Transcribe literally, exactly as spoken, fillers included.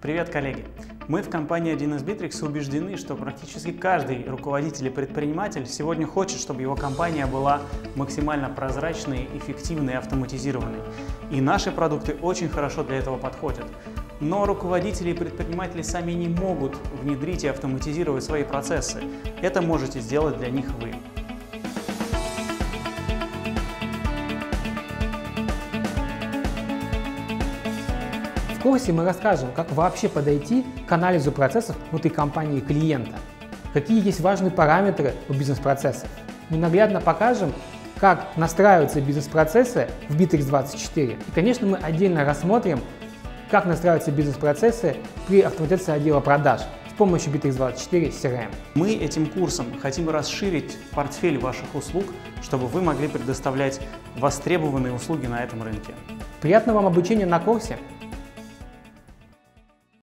Привет, коллеги! Мы в компании один эс Bittrex убеждены, что практически каждый руководитель и предприниматель сегодня хочет, чтобы его компания была максимально прозрачной, эффективной и автоматизированной. И наши продукты очень хорошо для этого подходят. Но руководители и предприниматели сами не могут внедрить и автоматизировать свои процессы. Это можете сделать для них вы. В курсе мы расскажем, как вообще подойти к анализу процессов внутри компании клиента, какие есть важные параметры у бизнес-процессов. Мы наглядно покажем, как настраиваются бизнес-процессы в Bittrex двадцать четыре. И, конечно, мы отдельно рассмотрим, как настраиваются бизнес-процессы при автоматизации отдела продаж с помощью Bittrex двадцать четыре си ар эм. Мы этим курсом хотим расширить портфель ваших услуг, чтобы вы могли предоставлять востребованные услуги на этом рынке. Приятного вам обучения на курсе!